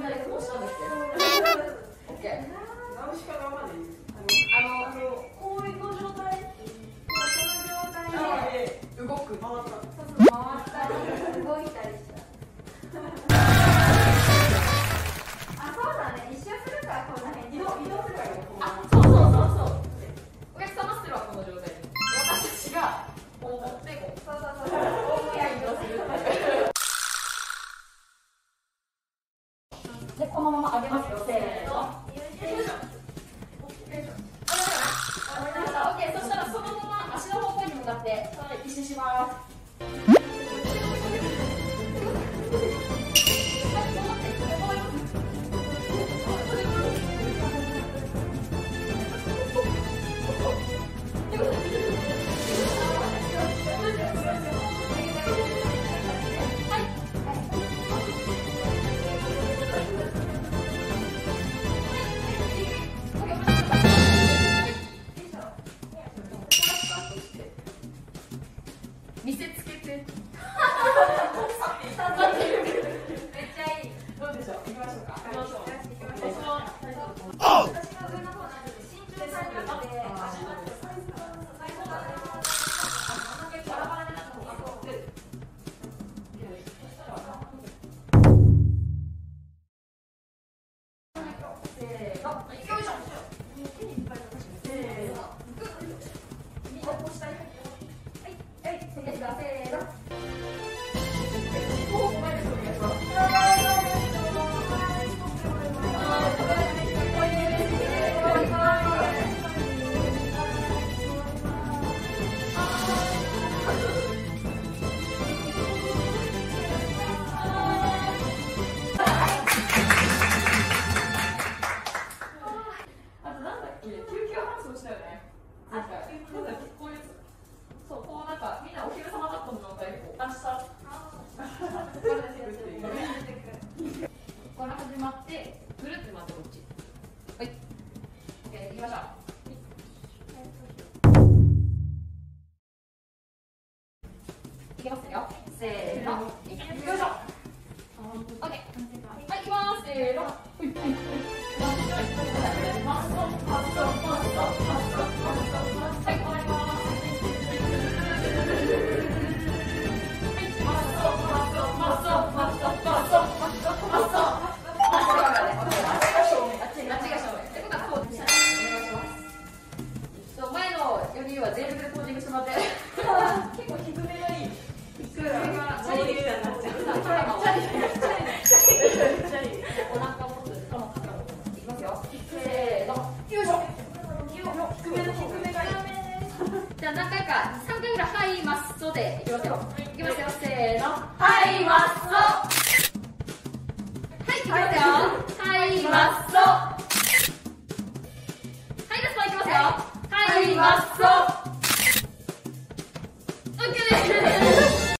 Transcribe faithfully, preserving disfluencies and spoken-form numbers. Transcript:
みんなでこうしたんですけど。オッケー。 ナウシカがまでいい。 あのこういう状態。この状態で動く。回った。回ったり動いたりした。あ、そうだね。一周するからこんな変に移動移動するから。あ、そうそうそうそう。お客様するわこの状態で。私たちがこう持ってこう。そうそうそう。こうや移動する。でこのまま上げますよ。せーの。オッケー。そしたらそのまま足の方向に向かって一周します。見せつけて。めっちゃいい。どうでしょう。行きましょうか。行きましょう。私は上の方なんで身長差があって、足のサイズが最初だね。バラバラになった方がいい。せーの。よいしょ。せーの。右をこうしたい。はい、せーの。あとなんだっけ、救急搬送したよね。なんか、なんだっけ、こういう。そう、こうなんか、みんなお昼様だったの状態で、こう、明日。これ始まって、ぐるって回ってこっち。はい。オッケー、行きましょう。いきますよ。せーの。よいしょ。オッケー。はい、行きます。せーの。全力でポージングしてもらって。結構低めがいい。低めがチャリみたいになっちゃう。お腹持つ。この肩も。いきますよ。せーの。よいしょ。低めの低めがいい。じゃあ何回か三回ぐらいはいマッソでいきますよ。いきますよ。せーの。はいマッソ。はいいきますよ。はいマッソ。はいラストいきますよ。はいマッソ。